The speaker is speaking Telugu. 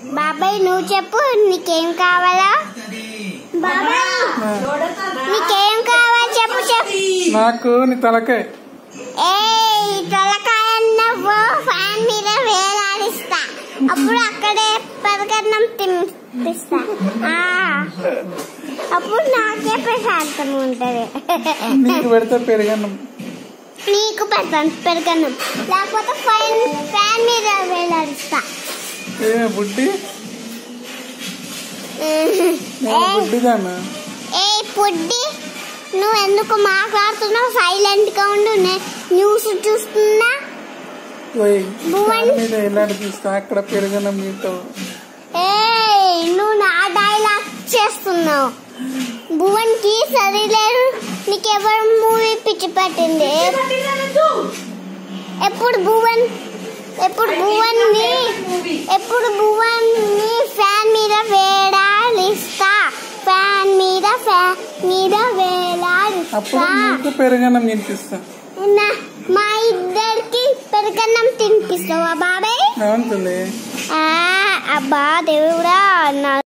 బాబాయ్ నువ్వు చెప్పు, నీకేం కావాలా? బాబాయ్ నీకేం కావాలి చెప్పు చెప్పు. నాకు నీ తలకాయ. తలకాయ నువ్వు ఫ్యాన్ మీద వేలాడిస్తా, అప్పుడు అక్కడే పెరగన్నం తినిపిస్తా, అప్పుడు నాకే ప్రశాంతం ఉంటది. నీకు పెడితే పెరగన్నం, నీకు పెడతాను పెరగన్నం, లేకపోతే ఫ్యాన్ మీద వేలాడిస్తా. బుడ్డి పుడ్డి నువ్వు ఎందుకు మాట్లాడుతున్నావు? సైలెంట్ గా ఉండు, న్యూస్ చూస్తున్నా. అక్కడ పెరగన్నం నీతో. నువ్వు నా డైలాగ్ చేస్తున్నావు. భువన్ కి సరిలేదు, నీకెవరు మూవీ పిచ్చి పట్టింది? ఎప్పుడు భువన్ ని ఫ్యాన్ మీద వేలాడిస్తా, ఫ్యాన్ మీద వేలాడిస్తా. పెరగన్నం తినిపిస్తా. మా ఇద్దరికి పెరగన్నం తినిపిస్తావా బాబాయ్? బాగుంటుంది. అబ్బా దేవుడా.